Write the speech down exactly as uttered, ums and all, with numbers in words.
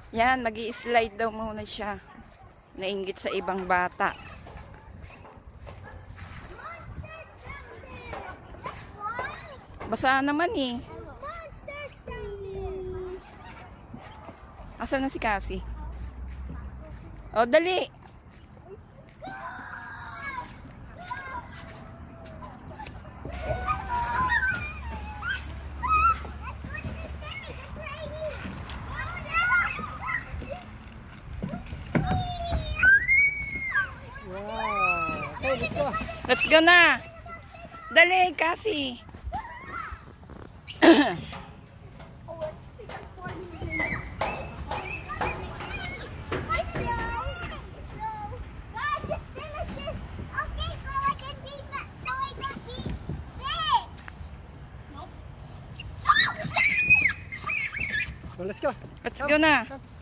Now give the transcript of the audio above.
Yan, magi-slide daw muna siya. Nainggit sa ibang bata. Basa naman eh. Asan na si Cassie? O, dali! Let's go na! Dali, Cassie! Well, let's go. Let's go na!